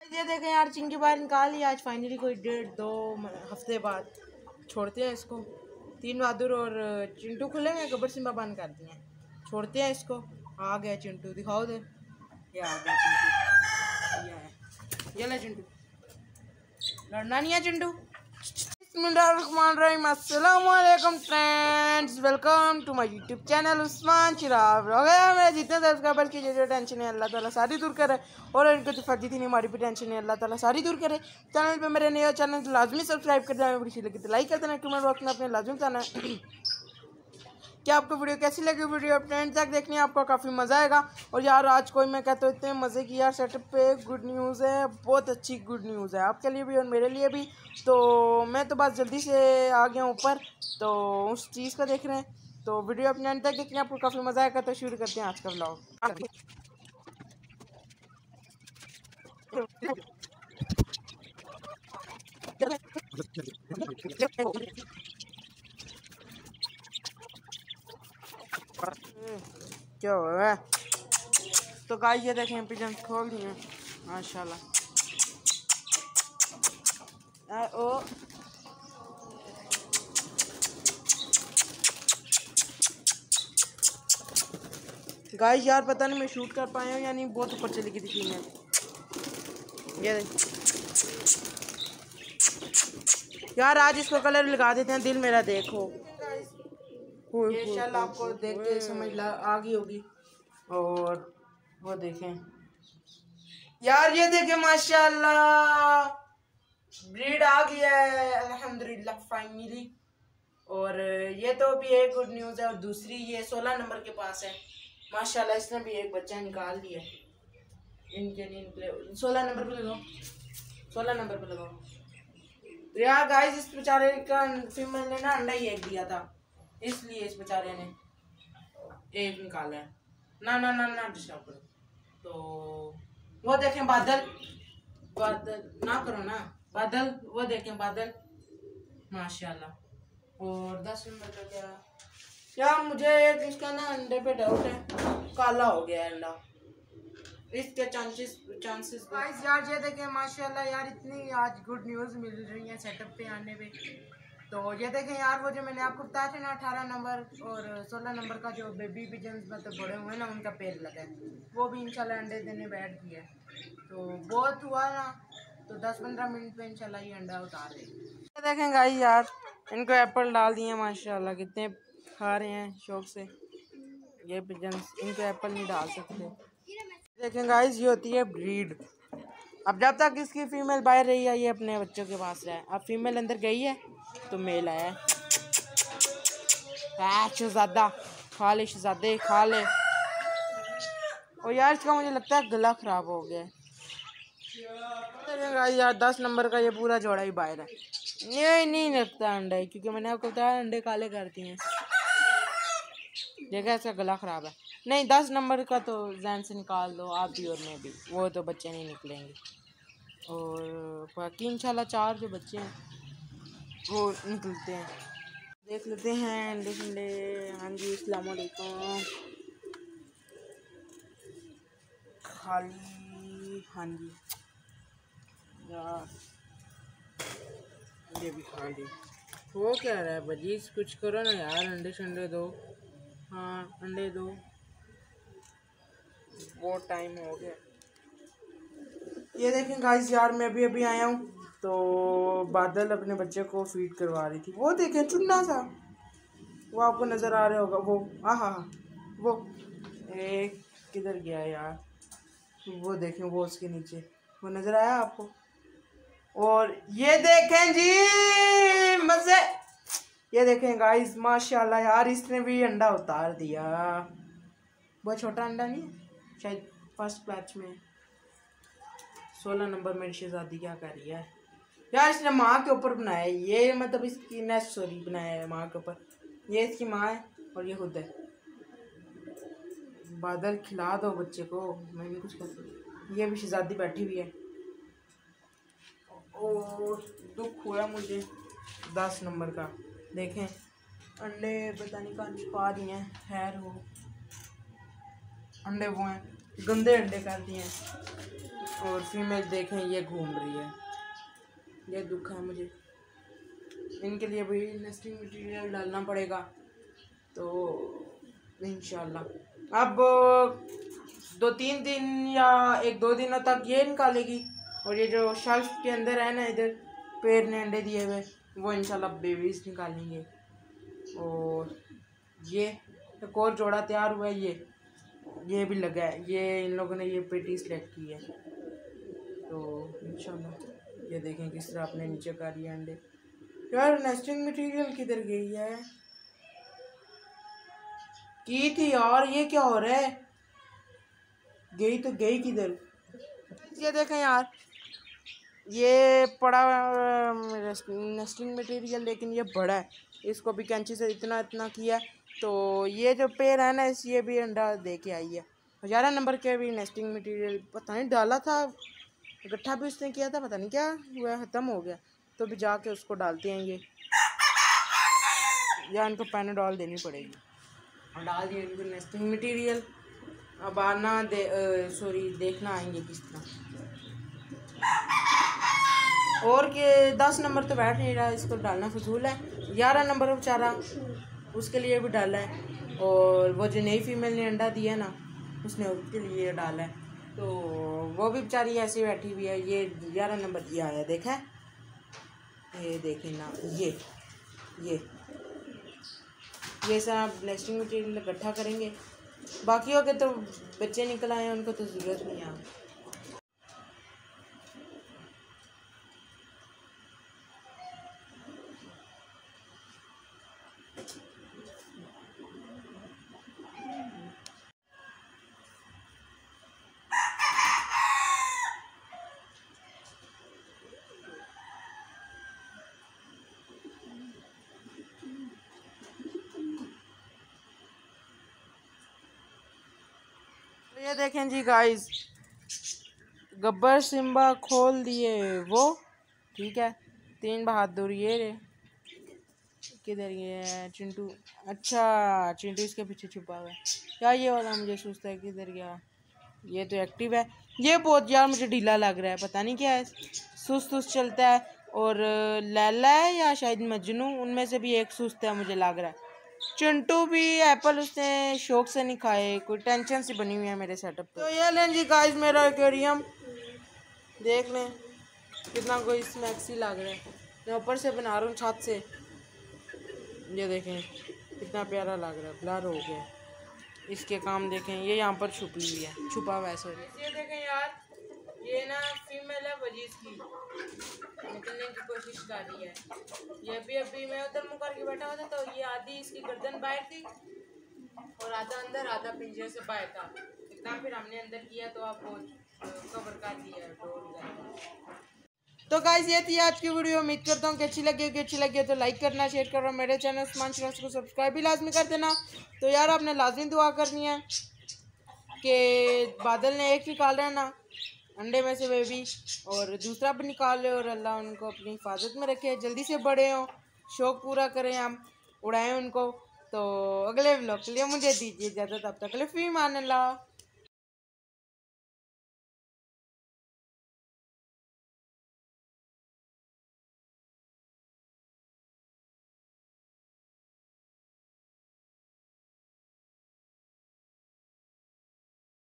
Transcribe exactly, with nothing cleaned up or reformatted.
ये देखें यार, चिंकी बाहर निकाल लिया आज फाइनली, कोई डेढ़ दो हफ्ते बाद छोड़ते हैं इसको। तीन बहादुर और चिंटू खुलेंगे, गब्बर सिंह बंद कर दिए हैं, छोड़ते हैं इसको। आ गया चिंटू, दिखाओ दे, ये आ गया चिंटू, ये है, ये ले चिंटू, लड़ना नहीं है चिंटू। अस्सलामुअलैकुम friends, welcome to my YouTube channel Usman Chirag. मेरे जितने सब्सक्राइबर की जो टेंशन है अल्लाह ताला सारी दूर करे, और इनको तो फर्जी थी नहीं, हमारी भी टेंशन है अल्लाह ताला सारी दूर करे। चैनल पे मेरे नए चैनल तो लाजमी सब्सक्राइब कर देना, वीडियो लगी तो लाइक कर देना, कमेंट बॉक्स में अपने लाजमी बताना क्या आपको वीडियो कैसी लगी। वीडियो फ्रेंड तक देखनी है, आपको काफ़ी मज़ा आएगा। और यार आज कोई मैं कहता हूँ इतने मज़े की यार सेटअप पे गुड न्यूज़ है, बहुत अच्छी गुड न्यूज़ है आपके लिए भी और मेरे लिए भी। तो मैं तो बस जल्दी से आ गया ऊपर, तो उस चीज़ को देख रहे हैं, तो वीडियो अपने अंत तक देखनी है, आपको काफ़ी मज़ा आएगा। तो शुरू करते हैं आज का व्लॉग। क्या हो रहा है? तो गाइस ये देखें, पिजन खोल दिए माशाल्लाह। ओ गाइस यार पता नहीं मैं शूट कर पाया हूँ या नहीं, बहुत ऊपर चली गई थी फीमेल। ये यार आज इसको कलर लगा देते हैं, दिल मेरा देखो। ये शल आपको देख के समझ ला आ गई होगी। और वो देखें यार, ये देखें माशाल्लाह ब्रीड आ गया है अल्हम्दुलिल्लाह फाइनली। और ये तो भी एक गुड न्यूज़ है। और दूसरी ये सोलह नंबर के पास है माशाल्लाह, इसने भी एक बच्चा निकाल दिया। इनके नहीं निकले, सोलह नंबर पे लगाओ, सोलह नंबर पे लगाओ। तो यार गाइस इस बेचारे का फीमेल ने ना अंडा ही एक दिया था, इसलिए इस बेचारे ने एक निकाला है। ना ना ना ना डिस्टर्ब करो। तो वो देखें बादल, बादल ना करो ना, बादल वो देखें बादल माशाल्लाह। और दस नंबर का क्या यार, मुझे एक इसका ना अंडे पे डाउट है, काला हो गया है अंडा, इसके चांसेस चांसेस गाइस यार ये देखें माशाल्लाह यार, इतनी आज गुड न्यूज़ मिल रही है सेटअप पे आने पे। तो ये देखें यार, वो जो मैंने आपको बताया था ना अठारह नंबर और सोलह नंबर का जो बेबी पिजन मतलब बड़े हुए ना, उनका पेड़ लगा है, वो भी इंशाल्लाह अंडे देने बैठ गया है। तो बहुत हुआ ना, तो दस पंद्रह मिनट पे इंशाल्लाह ये अंडा उतार देंगे। ये देखें गाइस यार, इनको एप्पल डाल दिए माशाल्लाह, कितने खा रहे हैं शौक से। ये पिजन इनको एप्पल नहीं डाल सकते। देखें गाइस, ये होती है ब्रीड। अब जब तक इसकी फीमेल बाहर रही है, ये अपने बच्चों के पास रहा है। अब फीमेल अंदर गई है तो मेल आया है। शहजादा खा ले, शहजादे खा ले। और यार इसका मुझे लगता है गला खराब हो गया है यार। दस नंबर का ये पूरा जोड़ा ही बाहर है, ये नहीं लगता अंडा, क्योंकि मैंने आपको बताया अंडे काले करती हैं। देखा इसका गला खराब है। नहीं, दस नंबर का तो जहन से निकाल दो आप भी और मैं भी, वो तो बच्चे नहीं निकलेंगे। और बाकी इंशाल्लाह चार जो बच्चे हैं वो निकलते हैं, देख लेते हैं अंडे शंडे। हाँ जी, अस्सलाम वालेकुम। खाली हाँ जी यार, ये भी खाली हो क्या रहा है बजीज, कुछ करो ना यार, अंडे शंडे दो। हाँ अंडे दो, बहुत टाइम हो गया। ये देखें गाइस यार, मैं भी अभी आया हूँ, तो बादल अपने बच्चे को फीड करवा रही थी। वो देखें चुन्ना सा, वो आपको नज़र आ रहा होगा, वो हाँ हाँ हाँ वो एक किधर गया यार, वो देखें वो उसके नीचे, वो नज़र आया आपको। और ये देखें जी मज़े, ये देखें गाइस माशाल्लाह यार, इसने भी अंडा उतार दिया। बहुत छोटा अंडा नहीं है, शायद फर्स्ट बैच में। सोलह नंबर मेरी शहजादी क्या कर रही है यार, इसने माँ के ऊपर बनाया है ये, मतलब इसकी नेस्ट सॉरी बनाया है माँ के ऊपर। ये इसकी माँ है और ये खुद है। बादल खिला दो बच्चे को, मैं नहीं कुछ कर सकती। ये भी शहजादी बैठी हुई है। और दुख हुआ मुझे दस नंबर का। देखें अंडे पता नहीं कहाँ छुपा रही हैं, खैर वो अंडे वो हैं। गंदे अंडे कर दिए हैं। और फीमेल देखें ये घूम रही है, ये दुख है मुझे। इनके लिए भी नेस्टिंग मटेरियल डालना पड़ेगा, तो इंशाल्लाह अब दो तीन दिन या एक दो दिनों तक ये निकालेगी। और ये जो शेल्फ के अंदर है ना, इधर पेड़ ने अंडे दिए हुए, वो इंशाल्लाह बेबीज निकालेंगे। और ये एक और जोड़ा तैयार हुआ है, ये ये भी लगा है, ये इन लोगों ने ये पेटी सेलेक्ट की है। तो इंशाल्लाह ये देखें किस तरह अपने नीचे कर रही है अंडे। यार नेस्टिंग मटेरियल किधर गई है? की थी यार, ये क्या हो रहा है? गई तो गई किधर? ये देखें यार, ये पड़ा नेस्टिंग मटेरियल, लेकिन ये बड़ा है। इसको भी कैंची से इतना इतना किया, तो ये जो पेड़ है ना, इस ये भी अंडा दे के आई है। ग्यारह नंबर के भी नेस्टिंग मटेरियल पता नहीं डाला था, इकट्ठा भी उसने किया था, पता नहीं क्या हुआ, ख़त्म हो गया। तो भी जाके उसको डालते हैं ये, या इनको पैनाडॉल देनी पड़ेगी। और डाल दिए इनको नेस्टिंग मटेरियल। अब आना दे सॉरी देखना आएंगे किस तरह। और के दस नंबर तो बैठ नहीं रहा, इसको डालना फजूल है। ग्यारह नंबर बेचारा, उसके लिए भी डाला है। और वो जो नई फीमेल ने अंडा दिया ना, उसने उसके लिए डाला है। तो वो भी बेचारी ऐसी बैठी हुई है। ये ग्यारह नंबर ये आया, देखा है, ये देखें ना, ये ये ये सब नेस्टिंग मटेरियल इकट्ठा करेंगे। बाकियों के तो बच्चे निकल आए हैं, उनको तो ज़रूरत नहीं है। ये देखें जी गाइस, गब्बर सिम्बा खोल दिए वो, ठीक है। तीन बहादुर ये रे, किधर ये चिंटू? अच्छा चिंटू इसके पीछे छुपा हुआ है। क्या ये वाला मुझे सोचता है किधर गया? ये तो एक्टिव है। ये बहुत यार मुझे ढीला लग रहा है, पता नहीं क्या है, सुस्त सुस्त चलता है। और लैला है या शायद मजनू, उनमें से भी एक सुस्त है मुझे लग रहा है। चिंटू भी एप्पल उसने शौक से नहीं खाए, कोई टेंशन सी बनी हुई है मेरे सेटअप पे। तो ये लें जी गाइस मेरा एक्वेरियम, देख लें कितना कोई स्मैक्सी लग रहा है। मैं ऊपर से बना रहा हूँ छत से, ये देखें कितना प्यारा लग रहा है, ब्लर हो गया। इसके काम देखें, ये यहाँ पर छुपी हुई है, छुपा हुआ है सॉरी। ये देखें यार, ये ना फीमेल है वजीज की, निकलने की कोशिश कर रही है। ये भी अभी मैं उधर मुँह करके बैठा हुआ था, तो ये आधी इसकी गर्दन बाहर थी और आधा अंदर, आधा पिंजरे से बाहर था। इतना फिर हमने अंदर किया तो आपको कवर कर दिया डोर। तो गाइस ये थी आज की वीडियो, उम्मीद करता हूँ कि अच्छी लगी होगी। अच्छी लगी तो लाइक करना, शेयर करना, मेरे चैनल उस्मान शराफ को सब्सक्राइब भी लाजमी कर देना। तो यार आपने लाजमी दुआ करनी है कि बादल ने एक निकाल है ना अंडे में से बेबी, और दूसरा भी निकाल ले, और अल्लाह उनको अपनी हिफाजत में रखे, जल्दी से बड़े हों, शौक़ पूरा करें, हम उड़ाएं उनको। तो अगले व्लॉग के लिए मुझे दीजिए इजाज़त, तब तक के लिए फ़ी मान अल्लाह।